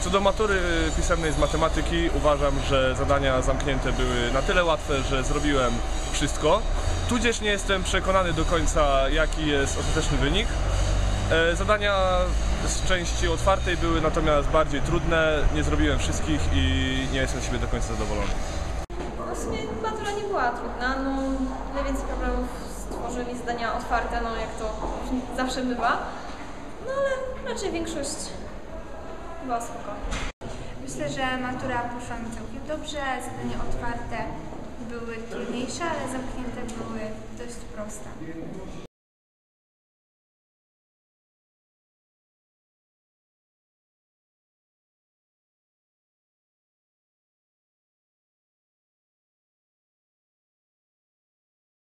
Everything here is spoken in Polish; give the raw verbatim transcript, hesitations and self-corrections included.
Co do matury pisemnej z matematyki, uważam, że zadania zamknięte były na tyle łatwe, że zrobiłem wszystko. Tudzież nie jestem przekonany do końca, jaki jest ostateczny wynik. Zadania z części otwartej były natomiast bardziej trudne, nie zrobiłem wszystkich i nie jestem z siebie do końca zadowolony. No w sumie matura nie była trudna, no najwięcej problemów stworzyli zadania otwarte, no jak to zawsze bywa. No ale raczej większość była spoko. Myślę, że matura poszła mi całkiem dobrze, zadania otwarte były trudniejsze, ale zamknięte były dość proste.